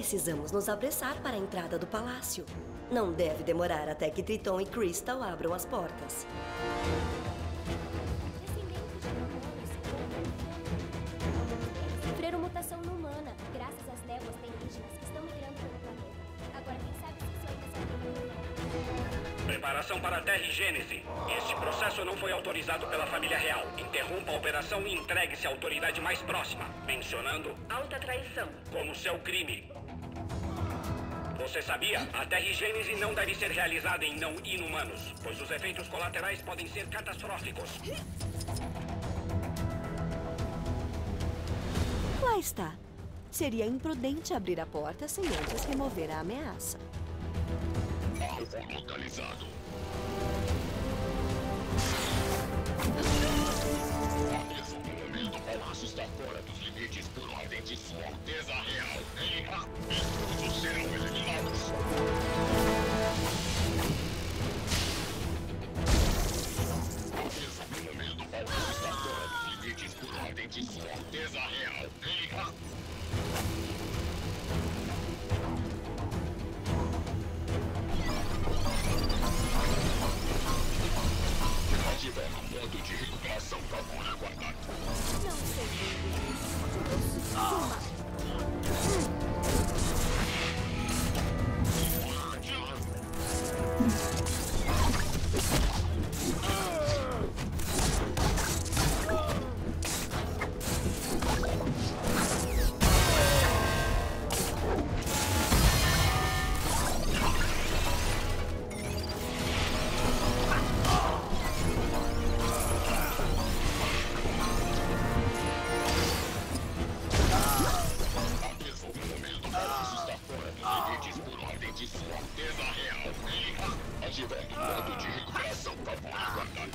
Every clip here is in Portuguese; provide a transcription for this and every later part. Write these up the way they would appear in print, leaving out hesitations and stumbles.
Precisamos nos apressar para a entrada do palácio. Não deve demorar até que Triton e Crystal abram as portas. Sofreram mutação não humana, graças às névoas terrígenas que estão migrando pelo planeta. Agora, quem sabe se isso ainda será. Preparação para a Terra-Gênese. Este processo não foi autorizado pela família real. Interrompa a operação e entregue-se à autoridade mais próxima, mencionando alta traição como seu crime. Você sabia? A Terra-Gênese não deve ser realizada em não inumanos, pois os efeitos colaterais podem ser catastróficos. Lá está. Seria imprudente abrir a porta sem antes remover a ameaça. Alvo localizado. Aviso, no momento o palácio está fora dos limites por ordem de Sua Alteza Real. Intrusos serão eliminados. Aviso, no momento o palácio está fora dos limites por ordem de Sua Alteza Real. Ativar o modo de recuperação, favor aguardar. Não sei. Suma. Ativando o modo de recuperação, favor aguardar.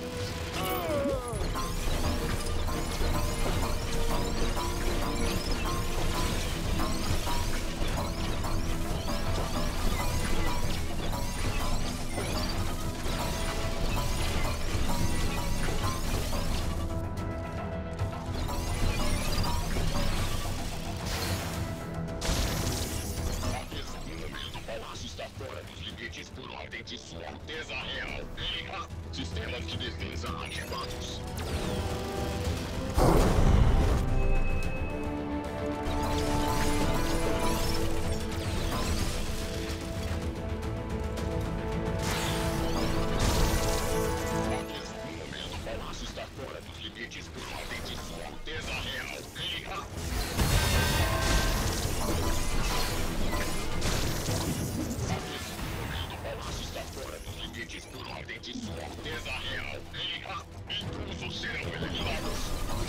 Aviso, no momento o palácio está fora dos limites por ordem de Sua Alteza Real. Sistemas de defesa ativados. Aviso, no momento o palácio está fora dos limites por ordem de Sua Alteza Real. O palácio está fora dos limites por ordem de Sua Alteza Real. Intrusos serão eliminados.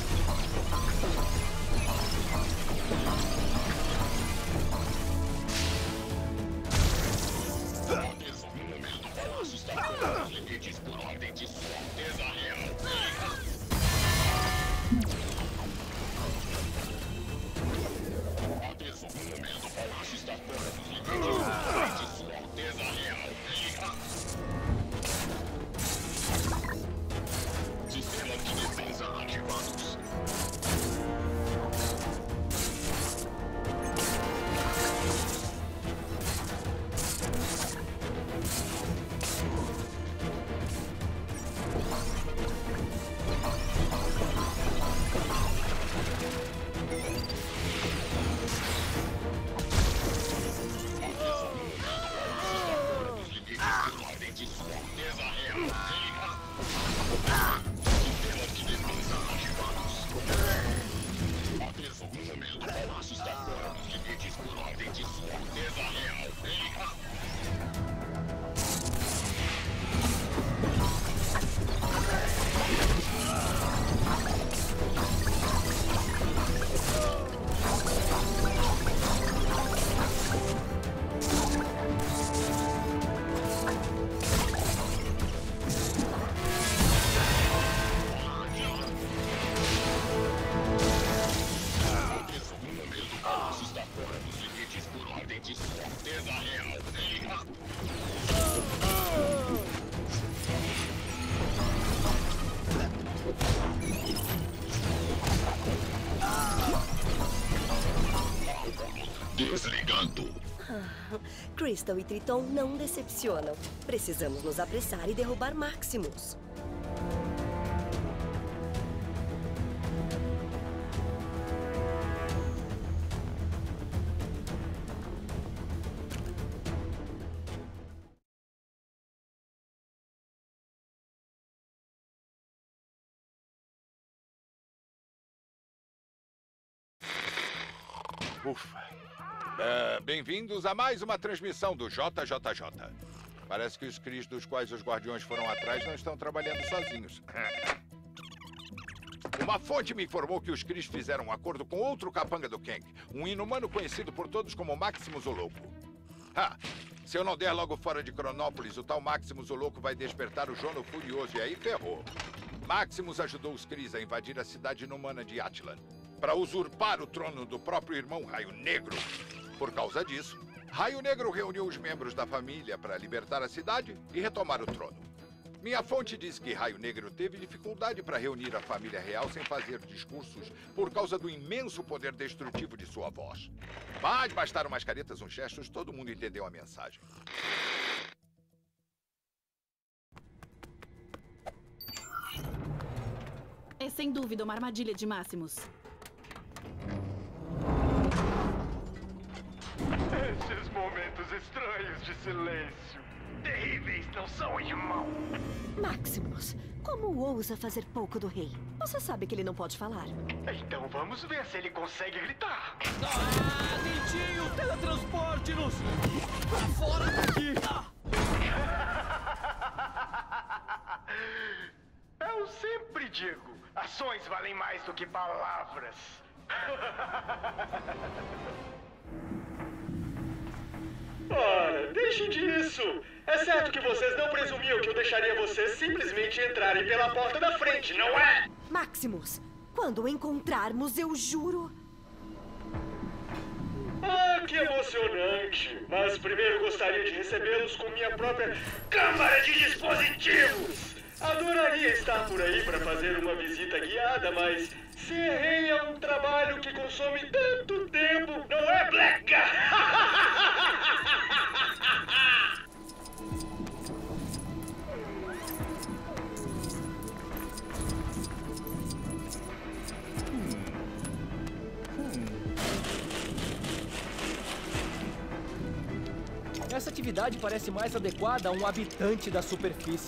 Aviso, no momento o palácio está fora dos limites por ordem de Sua Alteza Real. Aviso, no momento o palácio está fora dos limites por ordem de Sua Alteza Real. Sistemas de defesa ativados. desligando. Crystal e Triton não decepcionam. Precisamos nos apressar e derrubar Maximus. Ufa. Bem-vindos a mais uma transmissão do JJJ. Parece que os Cris dos quais os Guardiões foram atrás não estão trabalhando sozinhos. Uma fonte me informou que os Cris fizeram um acordo com outro capanga do Kang, um inumano conhecido por todos como Maximus o Louco. Se eu não der logo fora de Cronópolis, o tal Maximus o Louco vai despertar o Jono Furioso e aí ferrou. Maximus ajudou os Cris a invadir a cidade inumana de Attilan para usurpar o trono do próprio irmão Raio Negro. Por causa disso, Raio Negro reuniu os membros da família para libertar a cidade e retomar o trono. Minha fonte diz que Raio Negro teve dificuldade para reunir a família real sem fazer discursos por causa do imenso poder destrutivo de sua voz. Mas bastaram umas caretas, uns gestos, todo mundo entendeu a mensagem. É sem dúvida uma armadilha de Maximus. Esses momentos estranhos de silêncio. Terríveis, não são, irmão? Maximus, como ousa fazer pouco do rei? Você sabe que ele não pode falar. Então vamos ver se ele consegue gritar. Dentinho, teletransporte-nos! Pra fora daqui! Eu sempre digo, ações valem mais do que palavras. Ora, deixem disso. É certo que vocês não presumiam que eu deixaria vocês simplesmente entrarem pela porta da frente, não é? Maximus, quando o encontrarmos, eu juro... Ah, que emocionante! Mas primeiro gostaria de recebê-los com minha própria câmara de dispositivos! Adoraria estar por aí para fazer uma visita guiada, mas ser rei é um trabalho que consome tanto tempo, não é, Black? Essa atividade parece mais adequada a um habitante da superfície.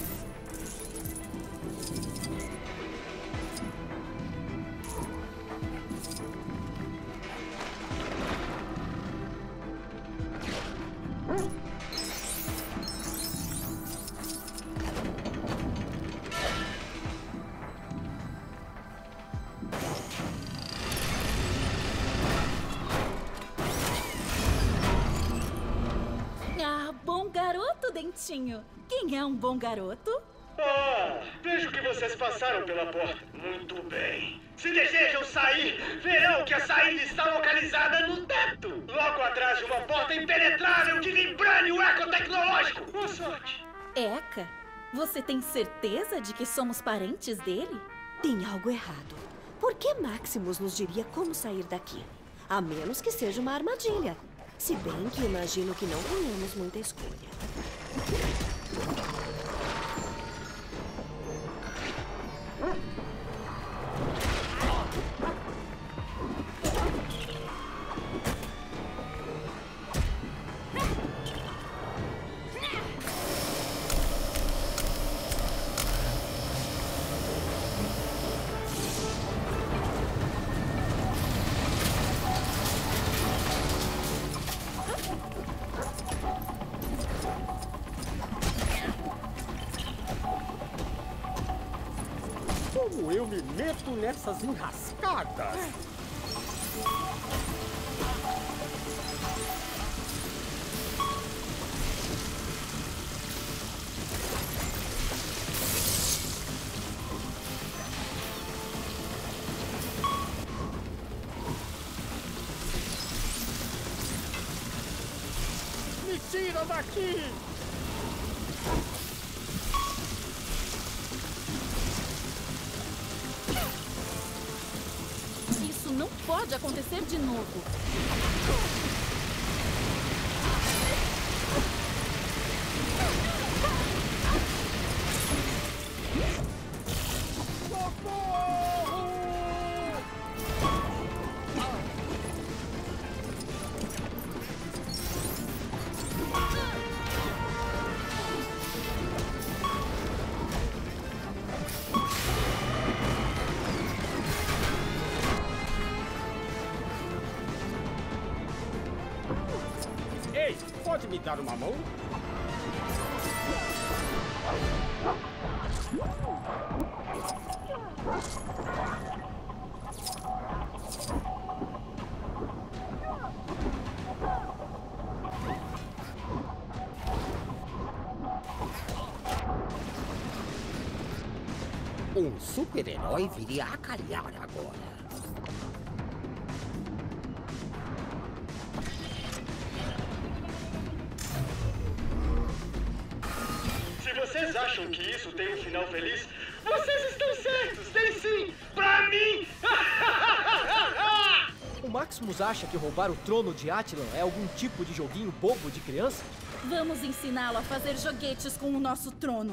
Dentinho, quem é um bom garoto? Ah, vejo que vocês passaram pela porta. Muito bem. Se desejam sair, verão que a saída está localizada no teto. Logo atrás de uma porta impenetrável de vibrânio ecotecnológico. Boa sorte. Eca, você tem certeza de que somos parentes dele? Tem algo errado. Por que Maximus nos diria como sair daqui? A menos que seja uma armadilha. Se bem que imagino que não tenhamos muita escolha. Como eu me meto nessas enrascadas? Me tira daqui! Isso não pode acontecer de novo. me dar uma mão? Um super-herói viria a calhar agora. Se vocês acham que isso tem um final feliz, vocês estão certos! Tem sim! Pra mim! O Maximus acha que roubar o trono de Attilan é algum tipo de joguinho bobo de criança? Vamos ensiná-lo a fazer joguetes com o nosso trono.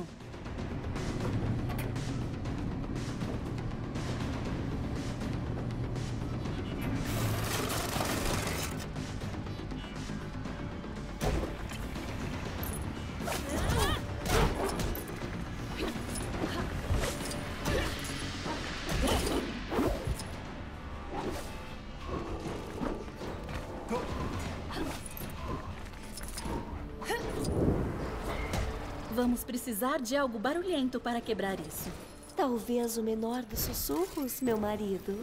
Vamos precisar de algo barulhento para quebrar isso. Talvez o menor dos sussurros, meu marido.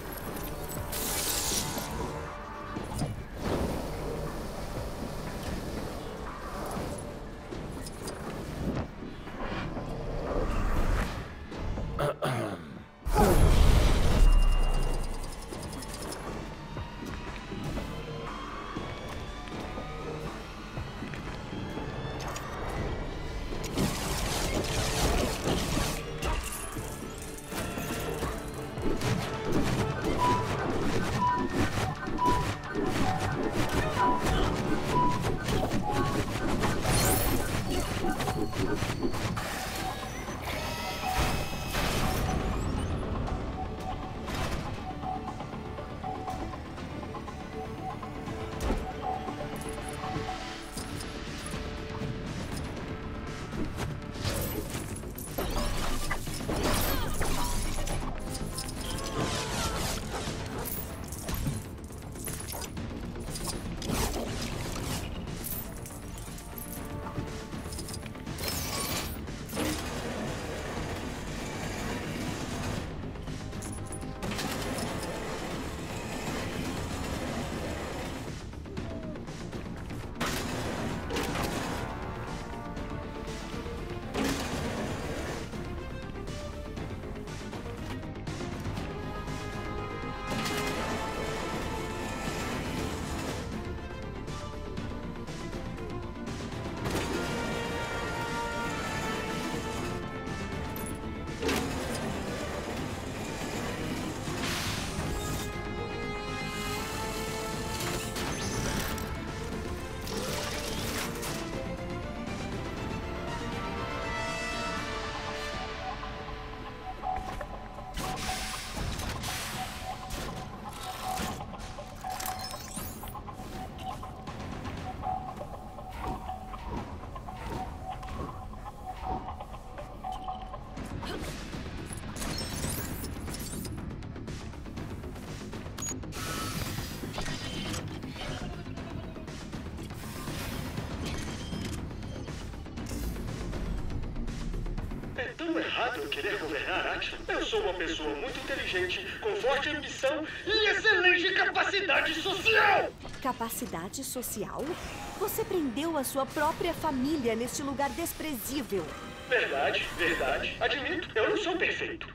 É tão errado eu querer governar Attilan. Eu sou uma pessoa muito inteligente, com forte ambição e excelente capacidade social! Capacidade social? Você prendeu a sua própria família neste lugar desprezível. Verdade, verdade. Admito, eu não sou perfeito.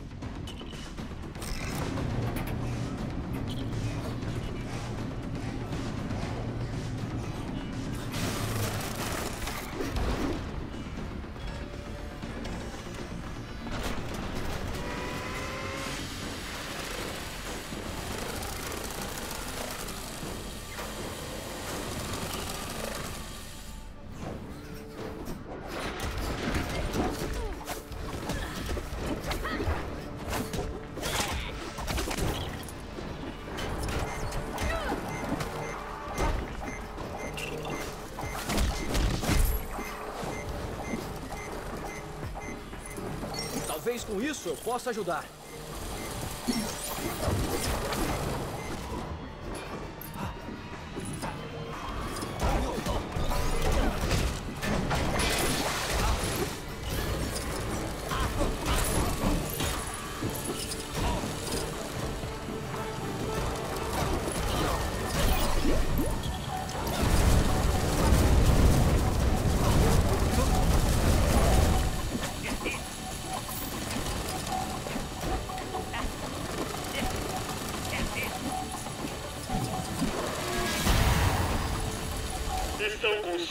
Talvez com isso eu possa ajudar.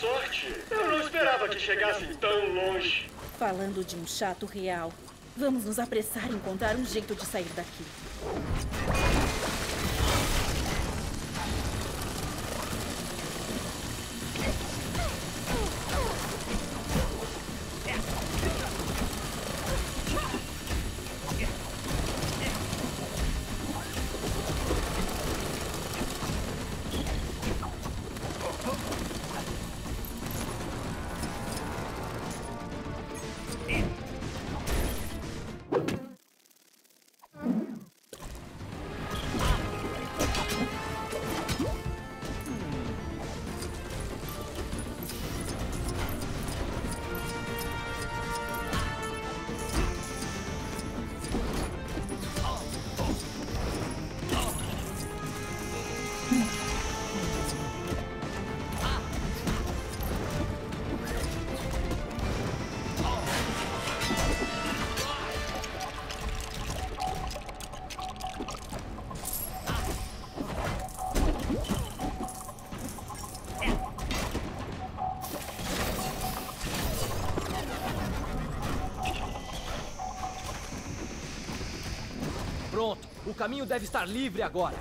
sorte. Eu não esperava que chegassem tão longe. Falando de um chato real, vamos nos apressar e encontrar um jeito de sair daqui. Pronto, o caminho deve estar livre agora.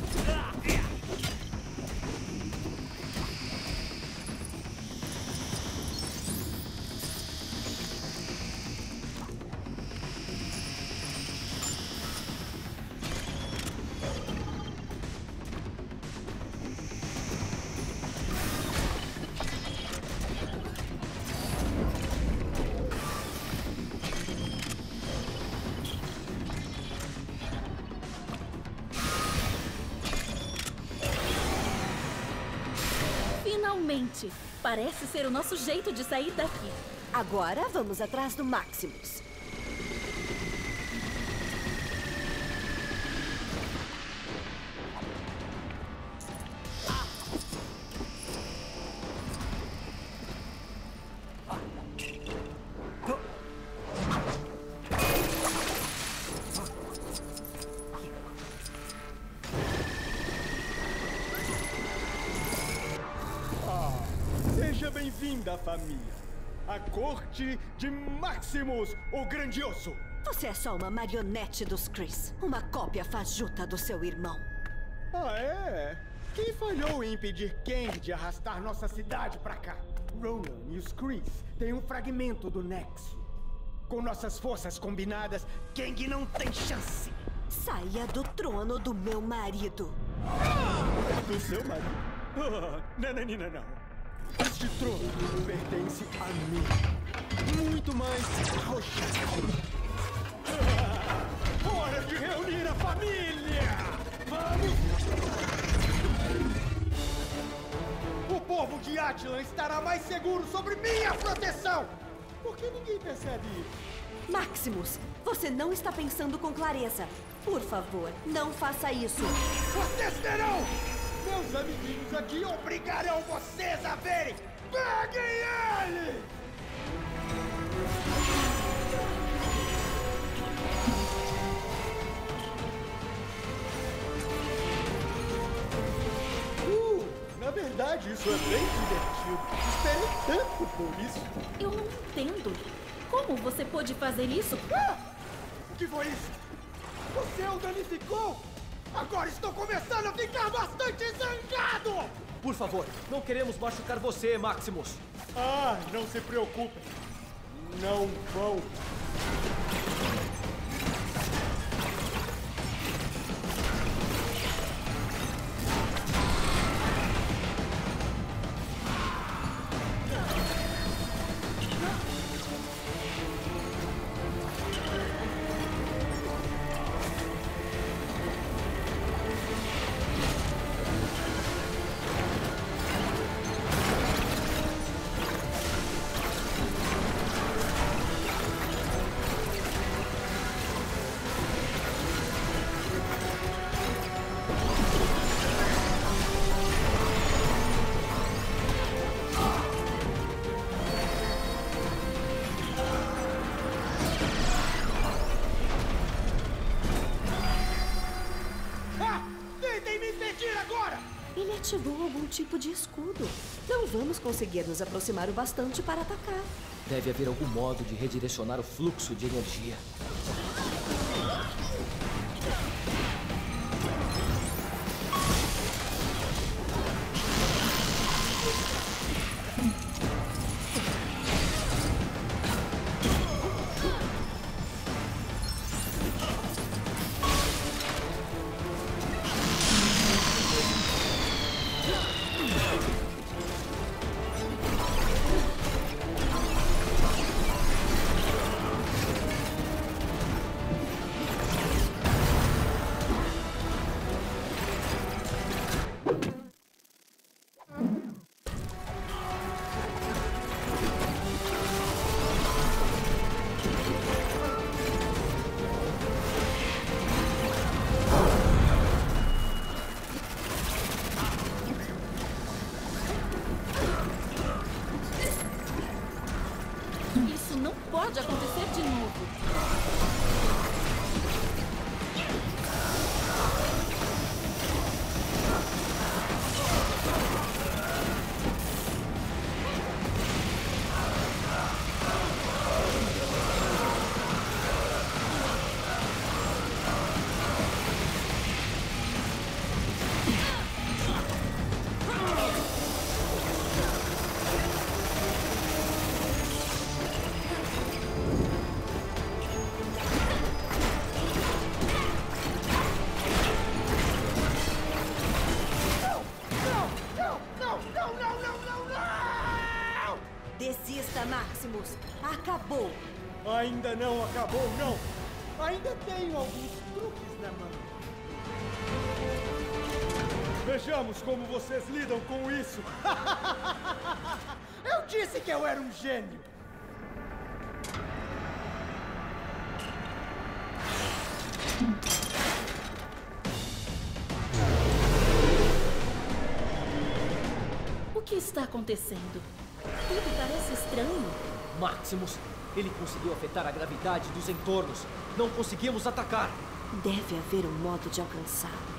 Finalmente! Parece ser o nosso jeito de sair daqui. Agora vamos atrás do Maximus. Seja bem-vinda, família. A corte de Maximus, o Grandioso. Você é só uma marionete dos Chris. Uma cópia fajuta do seu irmão. Ah, é? Quem falhou em impedir Kang de arrastar nossa cidade pra cá? Ronan e os Chris têm um fragmento do Nexo. Com nossas forças combinadas, Kang não tem chance. Saia do trono do meu marido. Do seu marido? Não. Este trono pertence a mim. Muito mais arrojado. Hora de reunir a família! Vamos! O povo de Attilan estará mais seguro sobre minha proteção! Por que ninguém percebe isso? Maximus, você não está pensando com clareza. Por favor, não faça isso. Vocês terão! Meus amiguinhos aqui obrigarão vocês a verem! Peguem ele! Na verdade, isso é bem divertido. Esperei tanto por isso. Eu não entendo. Como você pôde fazer isso? O que foi isso? Você o danificou? Agora estou começando a ficar bastante zangado! Por favor, não queremos machucar você, Maximus. Ah, não se preocupem. Não vão. ativou algum tipo de escudo. Não vamos conseguir nos aproximar o bastante para atacar. Deve haver algum modo de redirecionar o fluxo de energia. Isso não pode acontecer de novo. Desista, Maximus. Acabou. Ainda não acabou, não. Ainda tenho alguns truques na mão. Vejamos como vocês lidam com isso. Eu disse que eu era um gênio. O que está acontecendo? Tudo parece estranho. Maximus, ele conseguiu afetar a gravidade dos entornos. Não conseguimos atacar. Deve haver um modo de alcançá-lo.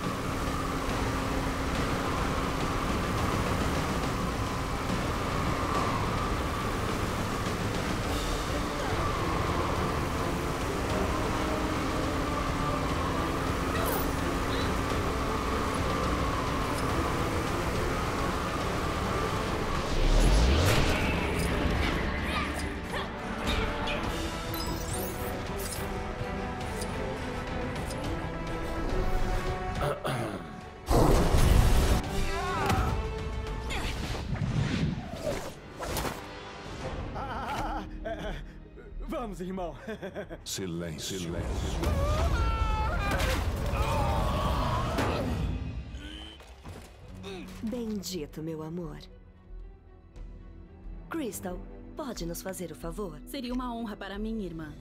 Vamos, irmão. Silêncio. Bendito, meu amor. Crystal, pode nos fazer o favor? Seria uma honra para mim, irmã.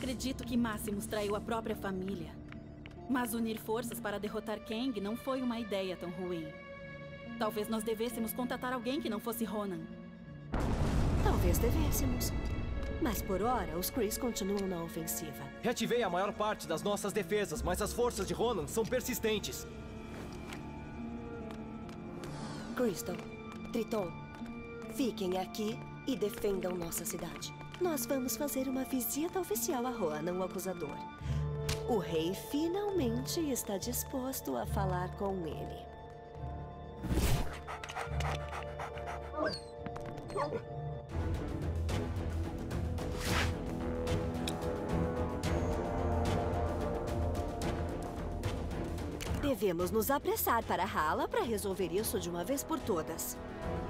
acredito que Maximus traiu a própria família. Mas unir forças para derrotar Kang não foi uma ideia tão ruim. Talvez nós devêssemos contatar alguém que não fosse Ronan. Talvez devêssemos. Mas por hora, os Krees continuam na ofensiva. Reativei a maior parte das nossas defesas, mas as forças de Ronan são persistentes. Crystal, Triton, fiquem aqui e defendam nossa cidade. Nós vamos fazer uma visita oficial a Ronan, o acusador. O rei finalmente está disposto a falar com ele. Devemos nos apressar para Hala para resolver isso de uma vez por todas.